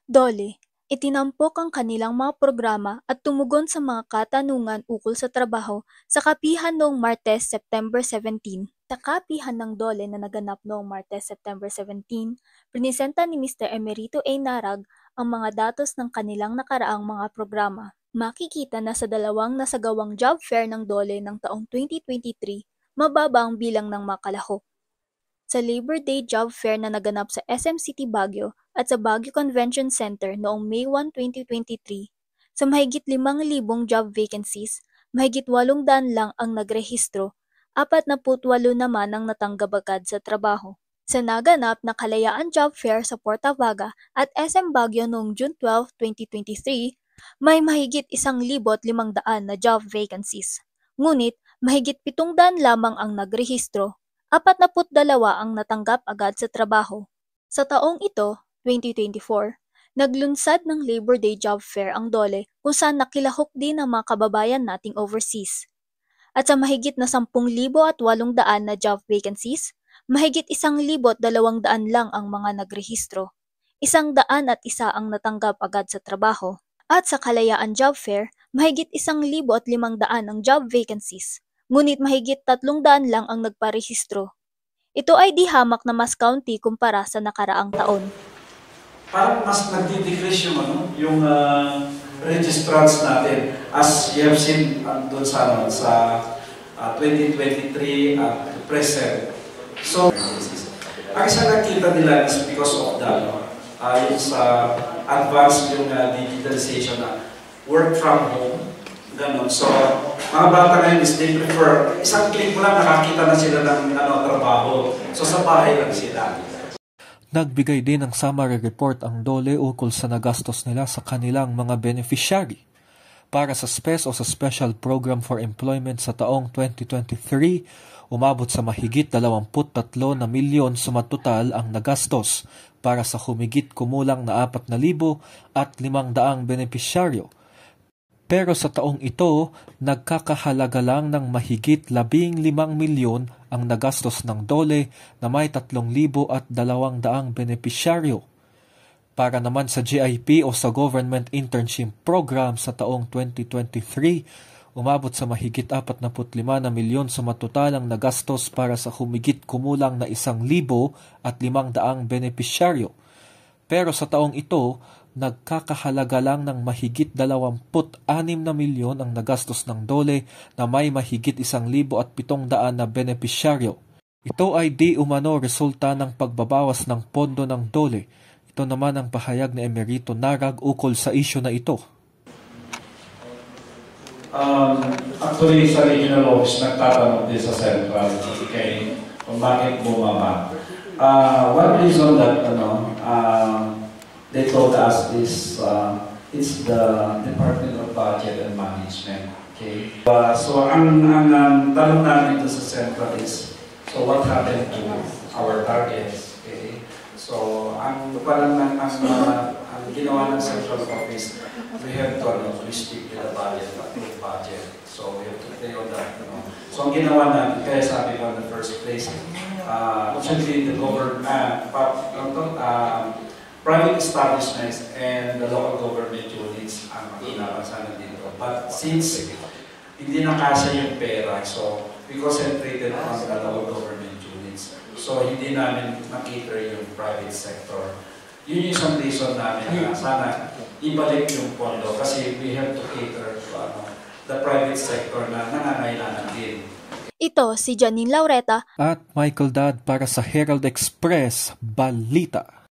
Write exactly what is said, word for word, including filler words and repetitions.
DOLE, itinampok ang kanilang mga programa at tumugon sa mga katanungan ukol sa trabaho sa kapihan noong Martes, September seventeen. Sa kapihan ng DOLE na naganap noong Martes, September seventeen, prinisenta ni Mister Emerito A. Narag ang mga datos ng kanilang nakaraang mga programa. Makikita na sa dalawang nasagawang job fair ng DOLE ng taong twenty twenty-three, mababa ang bilang ng makalahok. Sa Labor Day Job Fair na naganap sa S M City Baguio at sa Baguio Convention Center noong May first, twenty twenty-three, sa mahigit limang libong job vacancies, mahigit walong daan lang ang nagrehistro, apat na putwalo naman ang natanggap agad sa trabaho. Sa naganap na Kalayaan Job Fair sa Porta Vaga at S M Baguio noong June twelfth, twenty twenty-three, may mahigit isang libo at limang daan na job vacancies. Ngunit mahigit pitong daan lamang ang nagrehistro, apat na put dalawa ang natanggap agad sa trabaho. Sa taong ito, twenty twenty-four, naglunsad ng Labor Day Job Fair ang DOLE kung saan nakilahok din ang mga kababayan nating overseas. At sa mahigit na sampung libo at walong daan na job vacancies, mahigit isang libo at dalawang daan lang ang mga nagrehistro. Isang daan at isa ang natanggap agad sa trabaho. At sa Kalayaan Job Fair, mahigit isang libo at limang daan ang job vacancies. Ngunit mahigit tatlong daan lang ang nagparehistro. Ito ay di hamak na mas kaunti kumpara sa nakaraang taon. Parang mas nagdi-decrease yung, ano, yung uh, registrants natin as you have seen uh, doon sa, ano, sa uh, twenty twenty-three at uh, present. So, ang isang nakita nila is because of that, no? uh, yung sa advanced yung uh, digitalization na work from home. Ganun. So, mga bata ngayon is they prefer, isang click mo lang nakakita na sila ng ano, trabaho. So, sa bahay lang sila. Nagbigay din ng summary report ang DOLE ukol sa nagastos nila sa kanilang mga beneficiary. Para sa S P E S o sa Special Program for Employment sa taong twenty twenty-three, umabot sa mahigit dalawampu't tatlo na milyon sumatotal ang nagastos para sa humigit kumulang na apat na libo at limang daang benepisyaryo. Pero sa taong ito, nagkakahalaga lang ng mahigit labing limang milyon ang nagastos ng DOLE na may tatlong libo at dalawang daang benepisyaryo. Para naman sa G I P o sa Government Internship Program sa taong twenty twenty-three, umabot sa mahigit apat na put lima na milyon sumatotal ang nagastos para sa humigit kumulang na isang libo at limang daang benepisyaryo. Pero sa taong ito, nagkakahalaga lang ng mahigit dalawamput anim na milyon ang nagastos ng DOLE na may mahigit isang libo at pitong daan na benepisyaryo. Ito ay di umano resulta ng pagbabawas ng pondo ng DOLE. Ito naman ang pahayag ni Emerito Narag ukol sa isyu na ito. Um, actually, sa regional office, nagtatanong din sa central kay kung bakit bumaba. Uh, one reason that, ano, uh, they told us is uh, it's the Department of Budget and Management. Okay. Uh, so ang ang um, tanong namin ito sa Central is, so what happened to our targets? Okay. So ang parang ang, ang, uh, ang ginawa ng Central Office, we have to ano, stick with the budget, approve budget. So we have to play on that. You know. So ang ginawa natin, kaya sabi ko in the first place, uh, actually the government, uh, uh, private establishments and the local government units ang inapasanan dito. But since hindi nakasya yung pera, so we concentrated on the local government units. So hindi namin makita yung private sector. Yun yung isang reason namin na sana ibalik yung pondo kasi we have to cater to ano, the private sector na nangangailangan din. Ito si Janine Laureta at Michael Dad para sa Herald Express Balita.